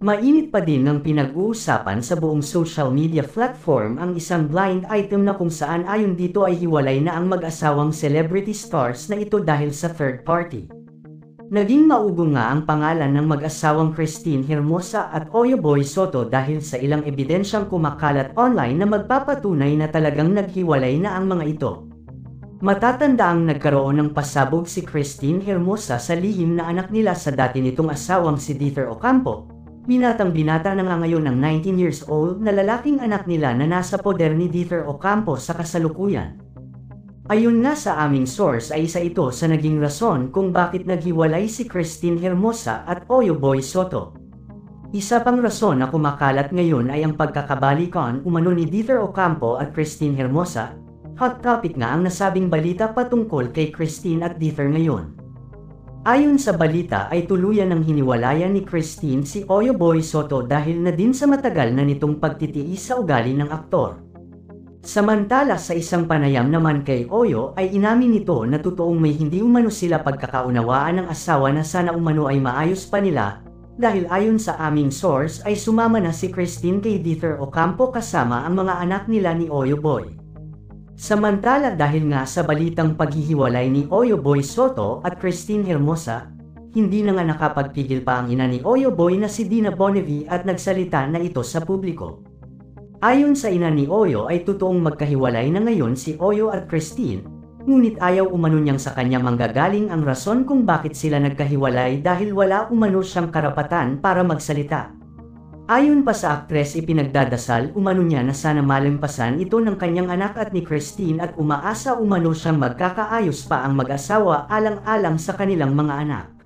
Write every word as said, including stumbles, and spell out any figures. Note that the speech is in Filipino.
Mainit pa din ng pinag-uusapan sa buong social media platform ang isang blind item na kung saan ayon dito ay hiwalay na ang mag-asawang celebrity stars na ito dahil sa third party. Naging maugo nga ang pangalan ng mag-asawang Christine Hermosa at Oyo Boy Soto dahil sa ilang ebidensyang kumakalat online na magpapatunay na talagang naghiwalay na ang mga ito. Matatandaang nagkaroon ng pasabog si Christine Hermosa sa lihim na anak nila sa dati nitong asawang si Dieter Ocampo. Binatang binata na nga ngayon ng nineteen years old na lalaking anak nila na nasa poder ni Dieter Ocampo sa kasalukuyan. Ayon nga sa aming source ay isa ito sa naging rason kung bakit naghiwalay si Christine Hermosa at Oyo Boy Soto. Isa pang rason na kumakalat ngayon ay ang pagkakabalikan umano ni Dieter Ocampo at Christine Hermosa. Hot topic nga ang nasabing balita patungkol kay Christine at Dieter ngayon. Ayon sa balita ay tuluyan ng hiniwalayan ni Christine si Oyo Boy Soto dahil na din sa matagal na nitong pagtitiis sa ugali ng aktor. Samantala sa isang panayam naman kay Oyo ay inamin nito na totoong may hindi umano sila pagkakaunawaan ng asawa na sana umano ay maayos pa nila, dahil ayon sa aming source ay sumama na si Christine kay Dieter Ocampo kasama ang mga anak nila ni Oyo Boy. Samantala dahil nga sa balitang paghihiwalay ni Oyo Boy Soto at Christine Hermosa, hindi na nga nakapagpigil pa ang ina ni Oyo Boy na si Dina Bonnevie at nagsalita na ito sa publiko. Ayon sa ina ni Oyo ay totoong magkahiwalay na ngayon si Oyo at Christine, ngunit ayaw umano niyang sa kanya manggagaling ang rason kung bakit sila nagkahiwalay dahil wala umano siyang karapatan para magsalita. Ayon pa sa aktres ipinagdadasal umano niya na sana malampasan ito ng kanyang anak at ni Christine at umaasa umano siyang magkakaayos pa ang mag-asawa alang-alang sa kanilang mga anak.